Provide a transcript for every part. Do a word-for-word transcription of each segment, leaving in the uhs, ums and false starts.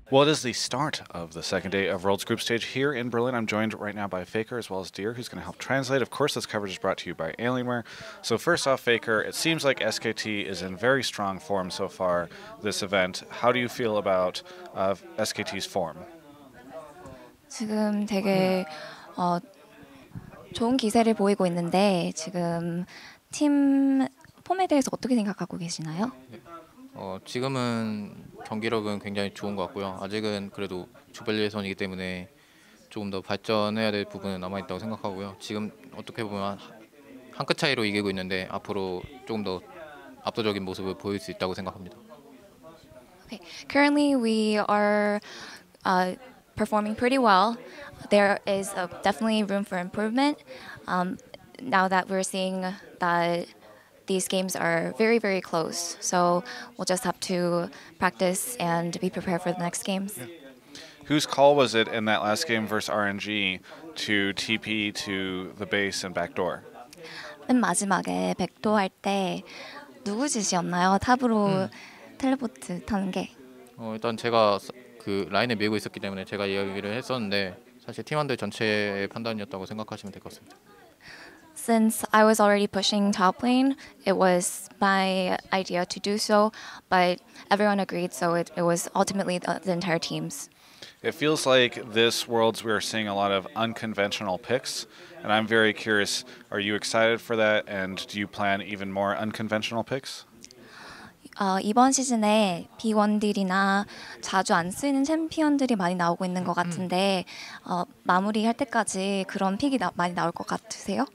Well, it is the start of the second day of World's Group Stage here in Berlin. I'm joined right now by Faker as well as Deer, who's going to help translate. Of course, this coverage is brought to you by Alienware. So first off, Faker, it seems like S K T is in very strong form so far this event. How do you feel about uh, S K T's form? 지금 되게 어, 좋은 기세를 보이고 있는데 지금 팀 폼에 대해서 어떻게 생각하고 계시나요? 어, 지금은 경기력은 굉장히 좋은 것 같고요. 아직은 그래도 조별 예선이기 때문에 조금 더 발전해야 될 부분은 남아있다고 생각하고요. 지금 어떻게 보면 한 끗 차이로 이기고 있는데 앞으로 조금 더 압도적인 모습을 보일 수 있다고 생각합니다. Okay. Currently, we are uh, performing pretty well. There is uh, definitely room for improvement. Um, now that we're seeing that these games are very, very close, so we'll just have to practice and be prepared for the next games. Yeah. Whose call was it in that last game versus R N G to T P to the base and backdoor? 맨 마지막에 백도 할 때 누구 짓이었나요? 탑으로 음. 텔레포트 타는 게. 어, 일단 제가 그 라인에 밀고 있었기 때문에 제가 이야기를 했었는데 사실 팀원들 전체의 판단이었다고 생각하시면 될 것 같습니다. Since I was already pushing top lane, it was my idea to do so, but everyone agreed, so it, it was ultimately the, the entire team's. It feels like this Worlds we are seeing a lot of unconventional picks, and I'm very curious, are you excited for that, and do you plan even more unconventional picks? 어, 이번 시즌에 비원딜이나 자주 안 쓰이는 챔피언들이 많이 나오고 있는 것 같은데 어, 마무리할 때까지 그런 픽이 나, 많이 나올 것 같으세요?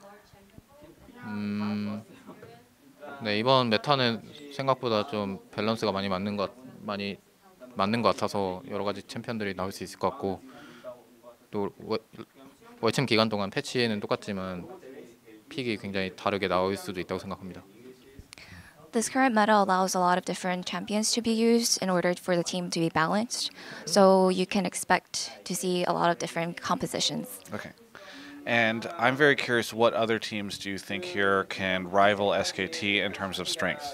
음, 네, 이번 메타는 생각보다 좀 밸런스가 많이 맞는 것 많이 맞는 것 같아서 여러 가지 챔피언들이 나올 수 있을 것 같고 또 월챔 기간 동안 패치는 똑같지만 픽이 굉장히 다르게 나올 수도 있다고 생각합니다. This current meta allows a lot of different champions to be used in order for the team to be balanced, so you can expect to see a lot of different compositions. Okay. And I'm very curious, what other teams do you think here can rival S K T in terms of strength?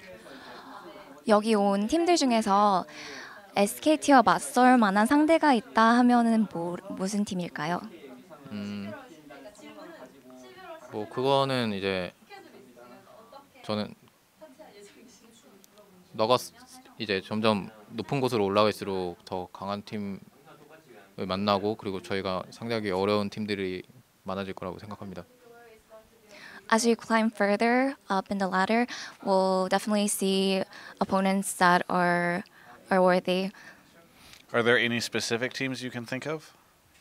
여기 온 팀들 중에서 에스케이티와 맞설 만한 상대가 있다 하면은 뭐, 무슨 팀일까요? 음, 뭐 그거는 이제 저는 너가 이제 점점 높은 곳으로 올라갈수록 더 강한 팀을 만나고 그리고 저희가 상대하기 어려운 팀들이 많아질 거라고 생각합니다. As we climb further up in the ladder, we'll definitely see opponents that are are worthy. Are there any specific teams you can think of?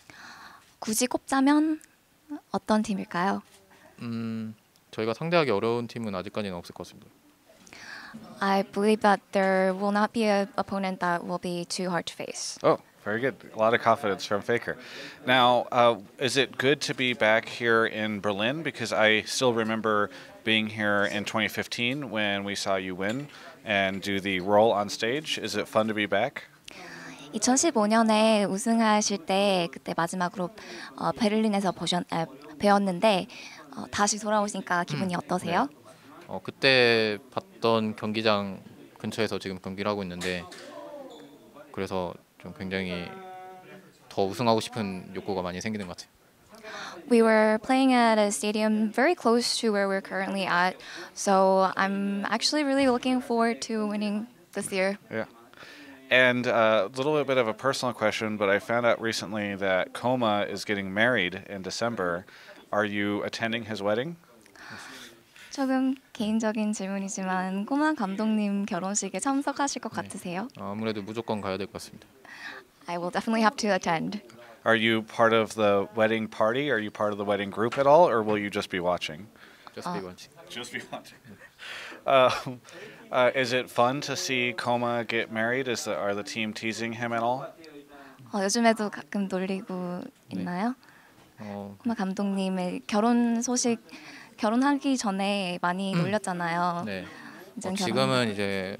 굳이 꼽자면 어떤 팀일까요? 음, 저희가 상대하기 어려운 팀은 아직까지는 없을 것 같습니다. I believe that there will not be an opponent that will be too hard to face. Oh, very good. A lot of confidence from Faker. Now, uh, is it good to be back here in Berlin? Because I still remember being here in twenty fifteen when we saw you win and do the role on stage. Is it fun to be back? 이천십오 년에 우승하실 때 그때 마지막으로 어, 베를린에서 보셨, 아, 배웠는데 어, 다시 돌아오시니까 기분이 어떠세요? 네. 어, 그때 봤던 경기장 근처에서 지금 경기를 하고 있는데 그래서 좀 굉장히 더 우승하고 싶은 욕구가 많이 생기는 것 같아요. We were playing at a stadium very close to where we're currently at, so I'm actually really looking forward to winning this year. Yeah. And uh, a little bit of a personal question, but I found out recently that Koma is getting married in December. Are you attending his wedding? 조금 개인적인 질문이지만 꼬마 감독님 결혼식에 참석하실 것 같으세요? 아무래도 무조건 가야 될 것 같습니다. I will definitely have to attend. Are you part of the wedding party? Are you part of the wedding group at all, or will you just be watching? Just be watching. Just be watching. Uh, uh, is it fun to see Koma get married? Is the, are the team teasing him at all? 어, 요즘에도 가끔 놀리고 있나요? 어, 꼬마 감독님의 결혼 소식 결혼하기 전에 많이 놀렸잖아요. 네. 이젠 어, 결혼- 지금은 이제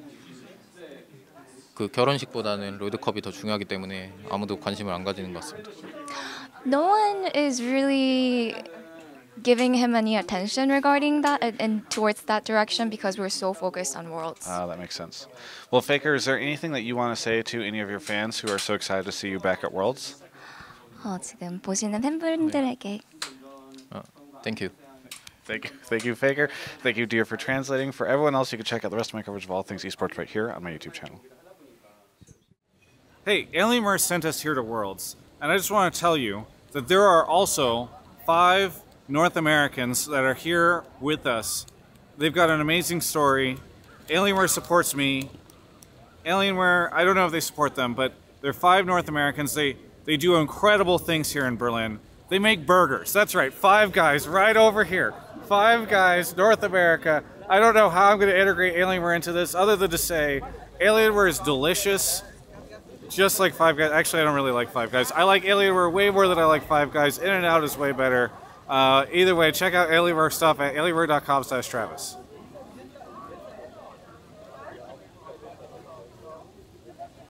그 결혼식보다는 롤드컵이 더 중요하기 때문에 아무도 관심을 안 가지는 것 같습니다. No one is really giving him any attention regarding that and, and towards that direction because we're so focused on Worlds. Ah, that makes sense. Well, Faker, is there anything that you want to say to any of your fans who are so excited to see you back at Worlds? 어, 지금 보시는 팬분들에게 어, thank you. Thank you, thank you, Faker. Thank you, Dear, for translating. For everyone else, you can check out the rest of my coverage of all things esports right here on my YouTube channel. Hey, Alienware sent us here to Worlds, and I just want to tell you that there are also five North Americans that are here with us. They've got an amazing story. Alienware supports me. Alienware, I don't know if they support them, but they're five North Americans. They they do incredible things here in Berlin. They make burgers. That's right, Five Guys right over here. Five Guys, North America. I don't know how I'm going to integrate Alienware into this other than to say Alienware is delicious, just like Five Guys. Actually, I don't really like Five Guys. I like Alienware way more than I like Five Guys. In-N-Out is way better. Uh, either way, check out Alienware stuff at alienware dot com slash Travis.